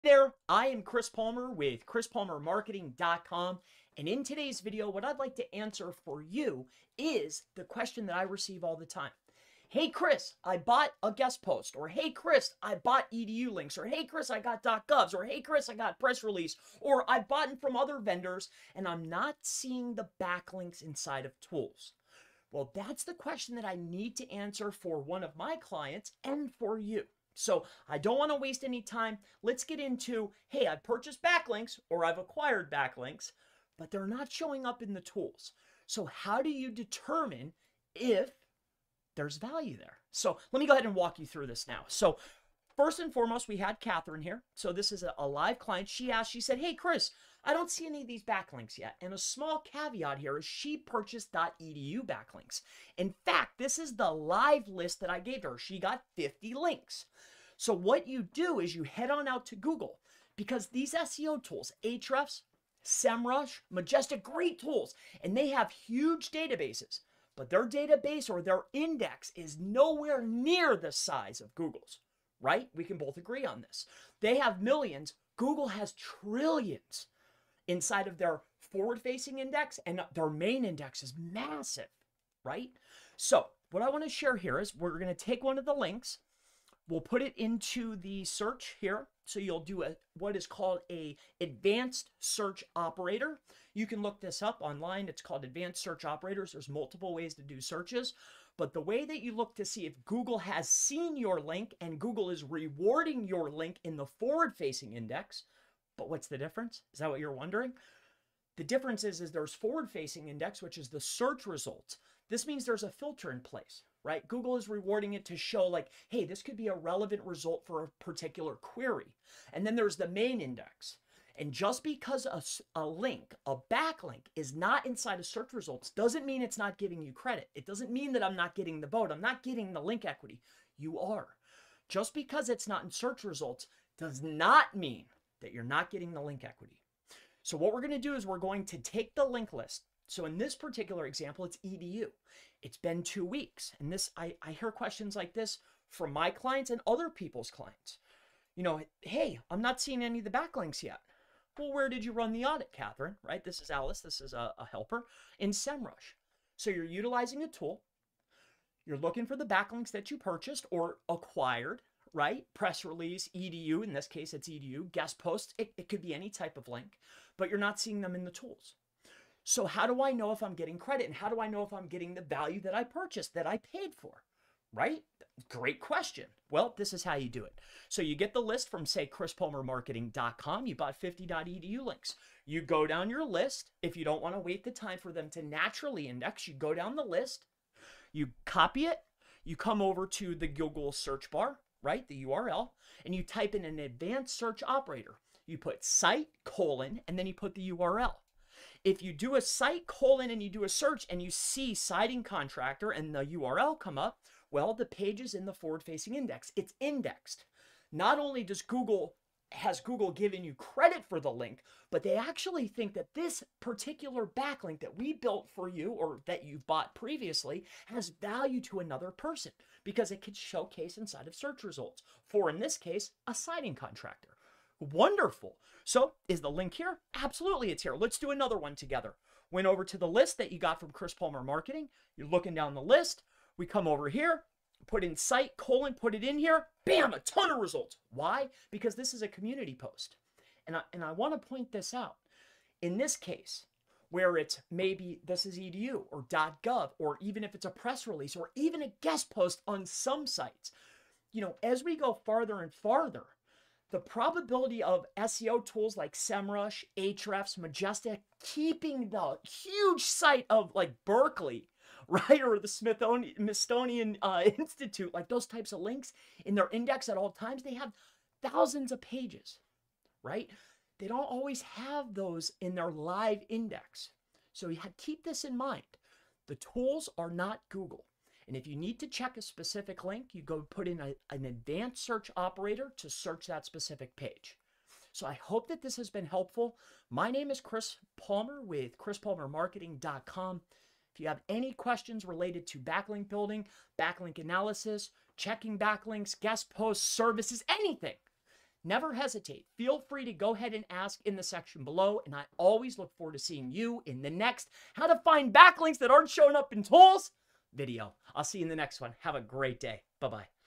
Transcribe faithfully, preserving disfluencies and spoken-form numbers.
There, I am Chris Palmer with chris palmer marketing dot com, and in today's video, what I'd like to answer for you is the question that I receive all the time. Hey Chris, I bought a guest post, or hey Chris, I bought E D U links, or hey Chris, I got .govs, or hey Chris, I got press release, or I bought them from other vendors, and I'm not seeing the backlinks inside of tools. Well, that's the question that I need to answer for one of my clients and for you. So I don't want to waste any time. Let's get into, hey, I've purchased backlinks or I've acquired backlinks, but they're not showing up in the tools. So how do you determine if there's value there? So let me go ahead and walk you through this now. So first and foremost, we had Catherine here. So this is a, a live client. She asked, she said, hey, Chris, I don't see any of these backlinks yet. And a small caveat here is she purchased .edu backlinks. In fact, this is the live list that I gave her. She got fifty links. So what you do is you head on out to Google, because these S E O tools, Ahrefs, SEMrush, Majestic, great tools, and they have huge databases, but their database or their index is nowhere near the size of Google's, right? We can both agree on this. They have millions. Google has trillions inside of their forward-facing index, and their main index is massive, right? So what I want to share here is we're going to take one of the links. We'll put it into the search here. So you'll do a what is called a advanced search operator. You can look this up online. It's called advanced search operators. There's multiple ways to do searches. But the way that you look to see if Google has seen your link and Google is rewarding your link in the forward-facing index. But what's the difference? Is that what you're wondering? The difference is, is there's forward-facing index, which is the search results. This means there's a filter in place, right? Google is rewarding it to show like, hey, this could be a relevant result for a particular query. And then there's the main index. And just because a, a link, a backlink, is not inside of search results doesn't mean it's not giving you credit. It doesn't mean that I'm not getting the vote. I'm not getting the link equity. You are. Just because it's not in search results does not mean that you're not getting the link equity. So what we're going to do is we're going to take the link list. So in this particular example, it's E D U. It's been two weeks. And this, I, I hear questions like this from my clients and other people's clients. You know, hey, I'm not seeing any of the backlinks yet. Well, where did you run the audit, Catherine? Right? This is Alice. This is a, a helper in SEMrush. So you're utilizing a tool. You're looking for the backlinks that you purchased or acquired, right? Press release, E D U. In this case, it's E D U. Guest posts. It, it could be any type of link, but you're not seeing them in the tools. So how do I know if I'm getting credit? And how do I know if I'm getting the value that I purchased, that I paid for, right? Great question. Well, this is how you do it. So you get the list from, say, chris palmer marketing dot com. You bought fifty .edu links. You go down your list. If you don't want to wait the time for them to naturally index, you go down the list. You copy it. You come over to the Google search bar, right? The U R L, and you type in an advanced search operator. You put site, colon, and then you put the U R L. If you do a site, colon, and you do a search and you see siding contractor and the U R L come up, well, the page is in the forward-facing index. It's indexed. Not only does Google, has Google given you credit for the link, but they actually think that this particular backlink that we built for you or that you bought previously has value to another person because it could showcase inside of search results for, in this case, a siding contractor. Wonderful. So is the link here? Absolutely, it's here. Let's do another one together. Went over to the list that you got from Chris Palmer Marketing. You're looking down the list. We come over here, put in site, colon, put it in here. Bam, a ton of results. Why? Because this is a community post. And I, and I want to point this out. In this case, where it's maybe this is E D U or .gov, or even if it's a press release or even a guest post on some sites, you know, as we go farther and farther, the probability of S E O tools like SEMrush, Ahrefs, Majestic, keeping the huge site of like Berkeley, right, or the Smithsonian, Smithsonian uh, Institute, like those types of links in their index at all times, they have thousands of pages, right? They don't always have those in their live index. So you have, keep this in mind. The tools are not Google. And if you need to check a specific link, you go put in a, an advanced search operator to search that specific page. So I hope that this has been helpful. My name is Chris Palmer with chris palmer marketing dot com. If you have any questions related to backlink building, backlink analysis, checking backlinks, guest posts, services, anything, never hesitate. Feel free to go ahead and ask in the section below, and I always look forward to seeing you in the next How to Find Backlinks That Aren't Showing Up in Tools video. I'll see you in the next one. Have a great day. Bye-bye.